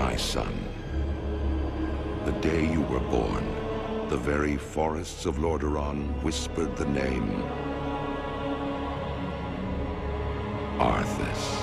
my son. The day you were born, the very forests of Lordaeron whispered the name Arthas.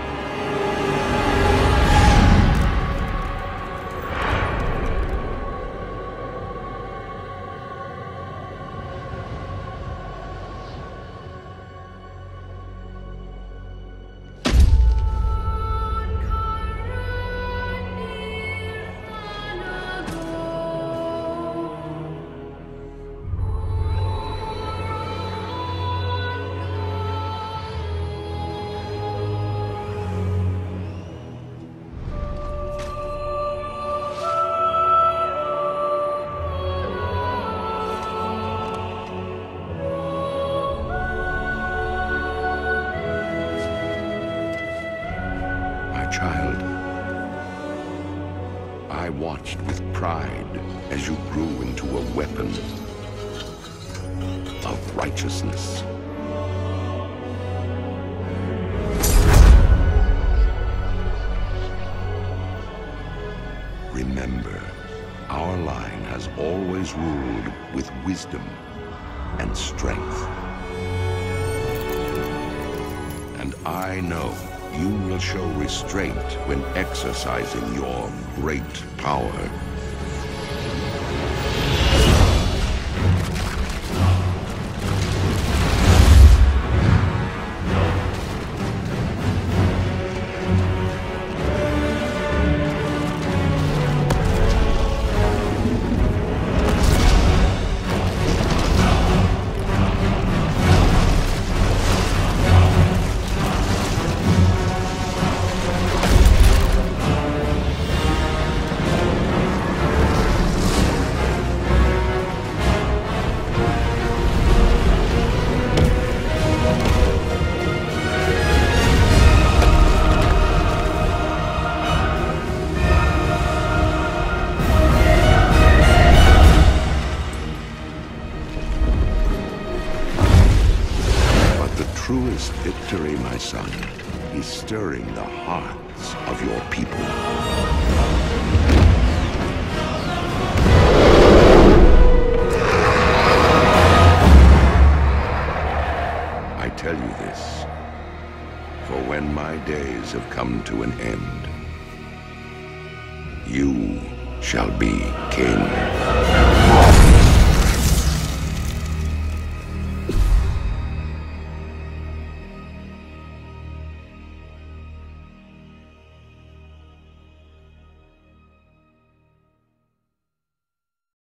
Child, I watched with pride as you grew into a weapon of righteousness. Remember, our line has always ruled with wisdom and strength. And I know you will show restraint when exercising your great power. Truest victory, my son, is stirring the hearts of your people. I tell you this, for when my days have come to an end, you shall be king.